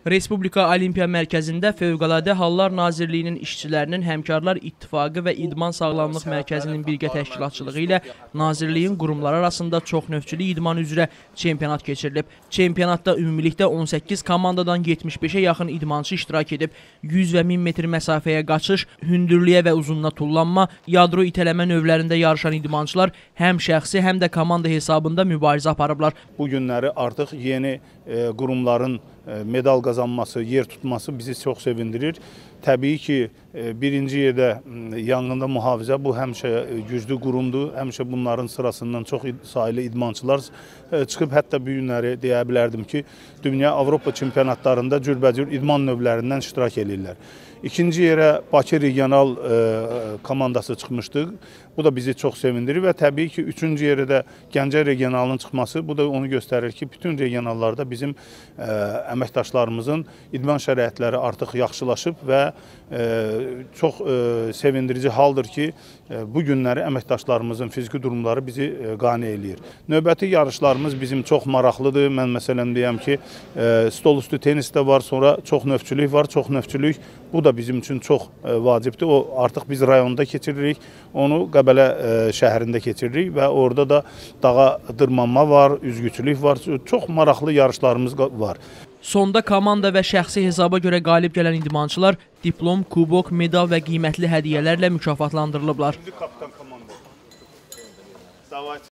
Respublika Olimpiya Mərkəzində Fövqəladə Hallar Nazirliyinin işçilərinin Həmkarlar İttifaqı və İdman Sağlamlıq Mərkəzinin birgə təşkilatçılığı ilə Nazirliyin qurumları arasında çoxnövçülük idman üzrə çempionat keçirilib. Çempionatda ümumilikdə 18 komandadan 75-ə yaxın idmançı iştirak edib. 100 və 1000 metr məsafəyə qaçış, hündürlüyə və uzunluğa tullanma, yadro itələmə növlərində yarışan idmançılar həm şəxsi, həm də komanda hesabında mübarizə aparıblar. Bu günləri artıq yeni qurumların medal qazanması, yer tutması bizi çox sevindirir. Təbii ki, birinci yerdə yanğında mühafizə bu həmişə güclü qurumdur. Həmişə bunların sırasından çox sayılı idmançılar çıxıb. Hətta bu günləri deyə bilərdim ki, Dünya Avropa çempionatlarında cürbəcür idman növlərindən iştirak edirlər. İkinci yerə Bakı regional komandası çıxmışdı. Bu da bizi çox sevindirir və təbii ki, üçüncü yerə də Gəncə regionalının çıxması, bu da onu göstərir ki, bütün regionallarda bizim əməkdaşlarımızın idman şəraitləri artıq yaxşılaşıb və çox sevindirici haldır ki, bu günləri əməkdaşlarımızın fiziki durumları bizi qane eləyir. Növbəti yarışlarımız bizim çox maraqlıdır. Mən məsələn deyəm ki, stol üstü tenis də var, sonra çoxnövçülük var. Çoxnövçülük bu da bizim üçün çox vacibdir. O artıq biz rayonda keçiririk, onu Qəbələ şəhərində keçiririk və orada da dağa dırmanma var, üzgüçülük var. Çox maraqlı yarışlarımız var. Sonda komanda və şəxsi hesaba görə qalib gələn idmançılar diplom, kubok, medal və qiymətli hədiyyələrlə mükafatlandırılıblar.